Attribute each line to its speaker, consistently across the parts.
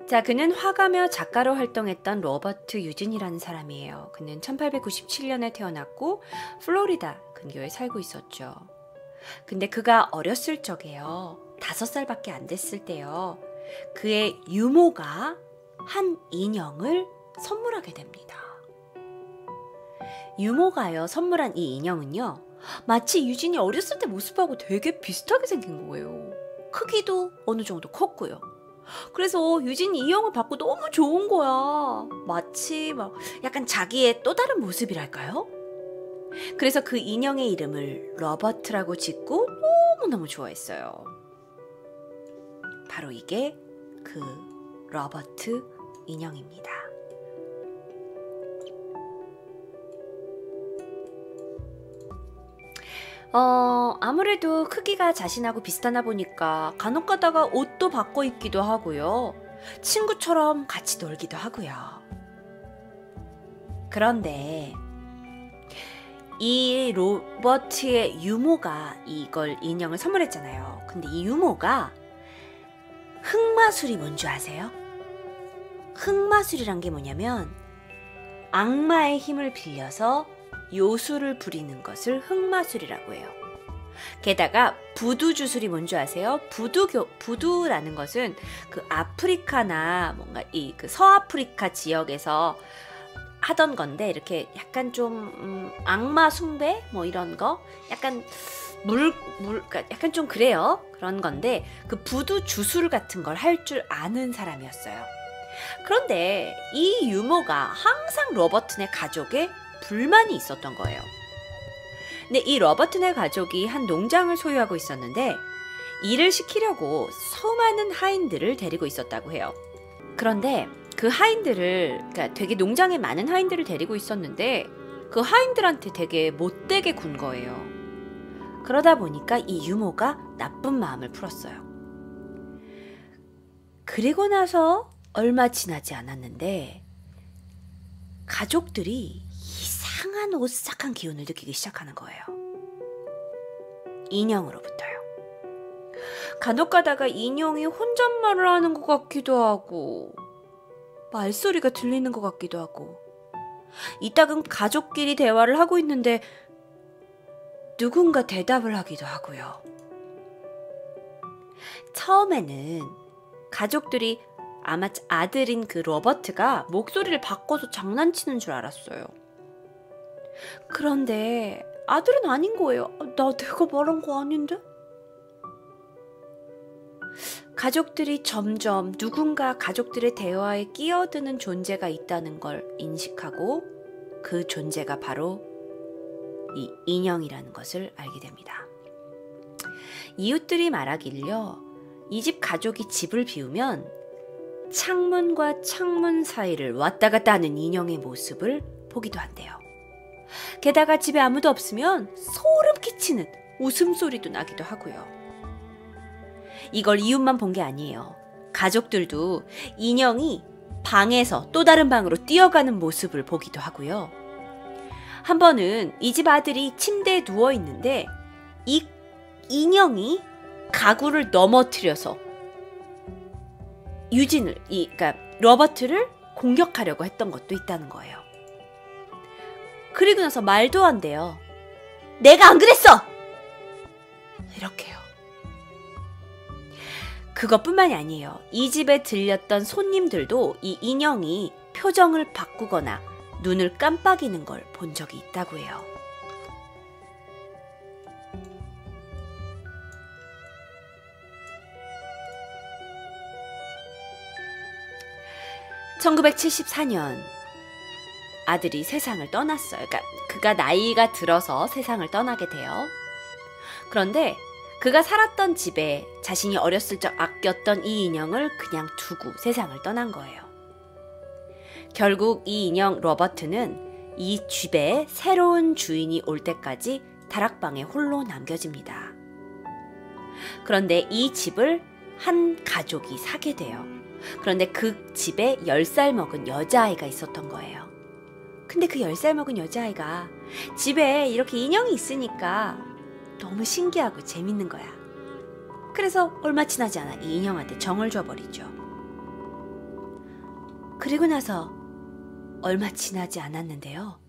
Speaker 1: 자, 그는 화가며 작가로 활동했던 로버트 유진이라는 사람이에요. 그는 1897년에 태어났고 플로리다 근교에 살고 있었죠. 근데 그가 어렸을 적에요. 5살밖에 안 됐을 때요. 그의 유모가 한 인형을 선물하게 됩니다. 유모가요 선물한 이 인형은요. 마치 유진이 어렸을 때 모습하고 되게 비슷하게 생긴 거예요. 크기도 어느 정도 컸고요. 그래서 유진이 이 인형을 받고 너무 좋은 거야. 마치 막 약간 자기의 또 다른 모습이랄까요? 그래서 그 인형의 이름을 로버트라고 짓고 너무너무 좋아했어요. 바로 이게 그 로버트 인형입니다. 아무래도 크기가 자신하고 비슷하나 보니까 간혹 가다가 옷도 바꿔 입기도 하고요. 친구처럼 같이 놀기도 하고요. 그런데 이 로버트의 유모가 이걸 인형을 선물했잖아요. 근데 이 유모가 흑마술이 뭔지 아세요? 흑마술이란 게 뭐냐면 악마의 힘을 빌려서 요술을 부리는 것을 흑마술이라고 해요. 게다가 부두 주술이 뭔지 아세요? 부두라는 것은 그 아프리카나 뭔가 이 그 서아프리카 지역에서 하던 건데 이렇게 약간 좀 악마 숭배 뭐 이런 거 약간 그러니까 약간 좀 그래요. 그런 건데 그 부두 주술 같은 걸 할 줄 아는 사람이었어요. 그런데 이 유모가 항상 로버트네 가족에 불만이 있었던 거예요. 근데 이 로버트네 가족이 한 농장을 소유하고 있었는데 일을 시키려고 수많은 하인들을 데리고 있었다고 해요. 그런데 그 하인들을 그러니까 되게 농장에 많은 하인들을 데리고 있었는데 그 하인들한테 되게 못되게 군 거예요. 그러다 보니까 이 유모가 나쁜 마음을 풀었어요. 그리고 나서 얼마 지나지 않았는데 가족들이 이상한 오싹한 기운을 느끼기 시작하는 거예요. 인형으로부터요. 간혹 가다가 인형이 혼잣말을 하는 것 같기도 하고 말소리가 들리는 것 같기도 하고 이따금 가족끼리 대화를 하고 있는데 누군가 대답을 하기도 하고요. 처음에는 가족들이 아마 아들인 그 로버트가 목소리를 바꿔서 장난치는 줄 알았어요. 그런데 아들은 아닌 거예요. 내가 말한 거 아닌데? 가족들이 점점 누군가 가족들의 대화에 끼어드는 존재가 있다는 걸 인식하고 그 존재가 바로 이 인형이라는 것을 알게 됩니다. 이웃들이 말하길요. 이 집 가족이 집을 비우면 창문과 창문 사이를 왔다 갔다 하는 인형의 모습을 보기도 한대요. 게다가 집에 아무도 없으면 소름 끼치는 웃음소리도 나기도 하고요. 이걸 이웃만 본 게 아니에요. 가족들도 인형이 방에서 또 다른 방으로 뛰어가는 모습을 보기도 하고요. 한 번은 이 집 아들이 침대에 누워 있는데 이 인형이 가구를 넘어뜨려서 그러니까 로버트를 공격하려고 했던 것도 있다는 거예요. 그리고 나서 말도 안 돼요. 내가 안 그랬어! 이렇게요. 그것뿐만이 아니에요. 이 집에 들렸던 손님들도 이 인형이 표정을 바꾸거나 눈을 깜빡이는 걸 본 적이 있다고 해요. (1974년) 아들이 세상을 떠났어요. 그러니까 그가 나이가 들어서 세상을 떠나게 돼요. 그런데 그가 살았던 집에 자신이 어렸을 적 아꼈던 이 인형을 그냥 두고 세상을 떠난 거예요. 결국 이 인형 로버트는 이 집에 새로운 주인이 올 때까지 다락방에 홀로 남겨집니다. 그런데 이 집을 한 가족이 사게 돼요. 그런데 그 집에 10살 먹은 여자아이가 있었던 거예요. 근데 그 10살 먹은 여자아이가 집에 이렇게 인형이 있으니까 너무 신기하고 재밌는 거야. 그래서 얼마 지나지 않아 이 인형한테 정을 줘버리죠. 그리고 나서 얼마 지나지 않았는데요.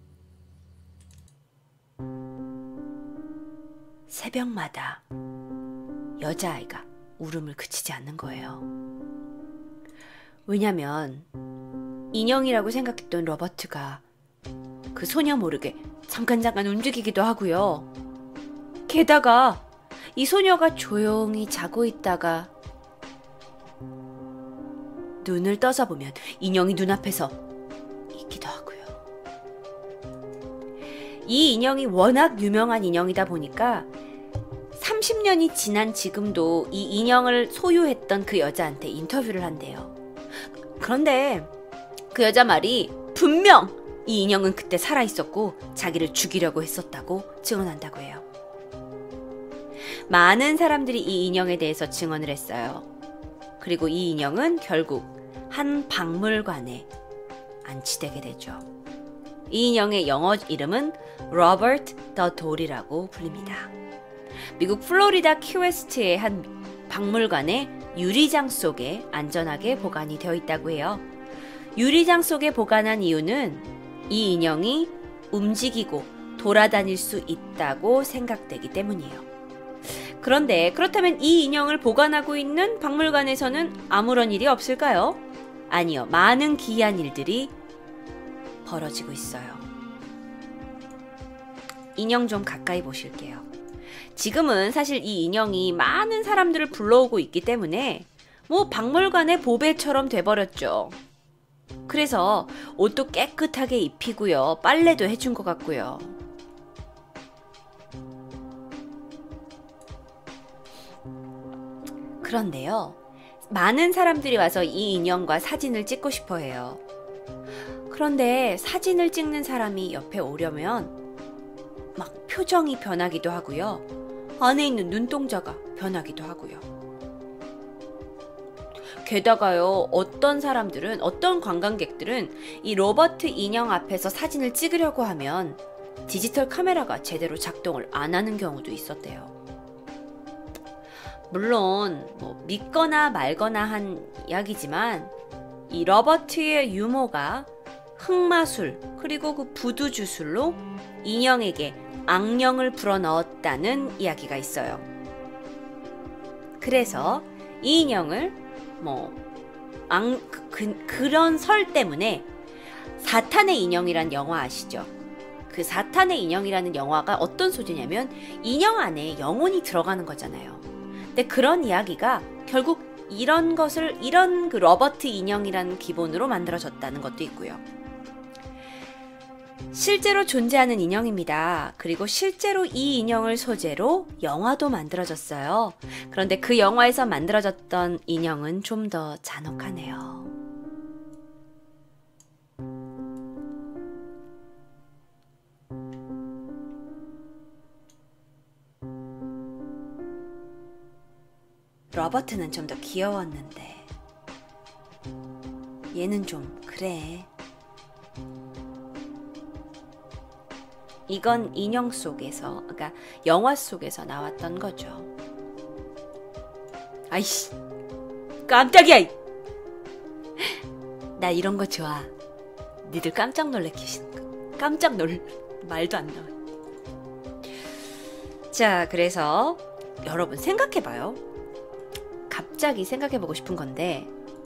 Speaker 1: 새벽마다 여자아이가 울음을 그치지 않는 거예요. 왜냐면 인형이라고 생각했던 로버트가 그 소녀 모르게 잠깐 움직이기도 하고요. 게다가 이 소녀가 조용히 자고 있다가 눈을 떠서 보면 인형이 눈앞에서 있기도 하고요. 이 인형이 워낙 유명한 인형이다 보니까 30년이 지난 지금도 이 인형을 소유했던 그 여자한테 인터뷰를 한대요. 그런데 그 여자 말이 분명 이 인형은 그때 살아있었고 자기를 죽이려고 했었다고 증언한다고 해요. 많은 사람들이 이 인형에 대해서 증언을 했어요. 그리고 이 인형은 결국 한 박물관에 안치되게 되죠. 이 인형의 영어 이름은 로버트 더 돌이라고 불립니다. 미국 플로리다 키웨스트의 한 박물관의 유리장 속에 안전하게 보관이 되어 있다고 해요. 유리장 속에 보관한 이유는 이 인형이 움직이고 돌아다닐 수 있다고 생각되기 때문이에요. 그런데 그렇다면 이 인형을 보관하고 있는 박물관에서는 아무런 일이 없을까요? 아니요. 많은 기이한 일들이 벌어지고 있어요. 인형 좀 가까이 보실게요. 지금은 사실 이 인형이 많은 사람들을 불러오고 있기 때문에 박물관의 보배처럼 돼버렸죠. 그래서 옷도 깨끗하게 입히고요. 빨래도 해준 것 같고요. 그런데요. 많은 사람들이 와서 이 인형과 사진을 찍고 싶어 해요. 그런데 사진을 찍는 사람이 옆에 오려면 막 표정이 변하기도 하고요. 안에 있는 눈동자가 변하기도 하고요. 게다가요, 어떤 사람들은, 어떤 관광객들은 이 로버트 인형 앞에서 사진을 찍으려고 하면 디지털 카메라가 제대로 작동을 안 하는 경우도 있었대요. 물론 믿거나 말거나 한 이야기지만 이 로버트의 유머가 흑마술 그리고 그 부두 주술로 인형에게 악령을 불어넣었다는 이야기가 있어요. 그래서 이 인형을 그런 설 때문에 사탄의 인형이란 영화 아시죠? 그 사탄의 인형이라는 영화가 어떤 소재냐면 인형 안에 영혼이 들어가는 거잖아요. 근데 그런 이야기가 결국 이런 그 로버트 인형이라는 기본으로 만들어졌다는 것도 있고요. 실제로 존재하는 인형입니다. 그리고 실제로 이 인형을 소재로 영화도 만들어졌어요. 그런데 그 영화에서 만들어졌던 인형은 좀 더 잔혹하네요. 로버트는 좀 더 귀여웠는데 얘는 좀 그래. 이건 인형 속에서, 그러니까 영화 속에서 나왔던 거죠. 아이씨, 깜짝이야! 나 이런 거 좋아. 니들 깜짝 놀래키시는 거. 깜짝 말도 안 나와. 자, 그래서 여러분 생각해봐요. 갑자기 생각해보고 싶은 건데,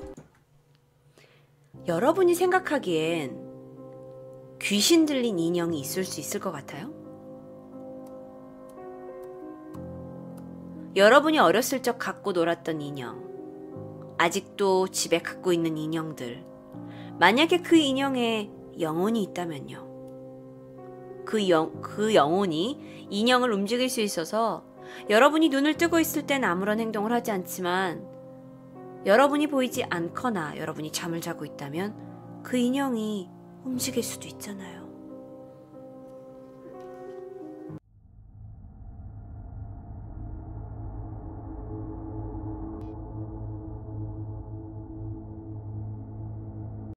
Speaker 1: 여러분이 생각하기엔 귀신 들린 인형이 있을 수 있을 것 같아요? 여러분이 어렸을 적 갖고 놀았던 인형, 아직도 집에 갖고 있는 인형들, 만약에 그 인형에 영혼이 있다면요. 그 영혼이 인형을 움직일 수 있어서 여러분이 눈을 뜨고 있을 땐 아무런 행동을 하지 않지만 여러분이 보이지 않거나 여러분이 잠을 자고 있다면 그 인형이 움직일 수도 있잖아요.